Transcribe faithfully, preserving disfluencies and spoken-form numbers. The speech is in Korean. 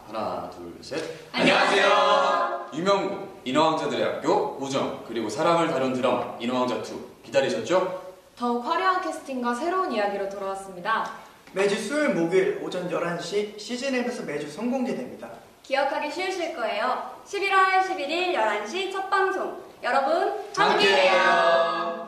하나, 둘, 셋. 안녕하세요. 유명무, 인어왕자들의 학교, 우정, 그리고 사랑을 다룬 드라마 인어왕자 투 기다리셨죠? 더욱 화려한 캐스팅과 새로운 이야기로 돌아왔습니다. 매주 수요일, 목요일 오전 열한 시 씨진앱에서 매주 선공개됩니다. 기억하기 쉬우실 거예요. 십일월 십일일 열한 시 첫 방송. 여러분, 함께해요.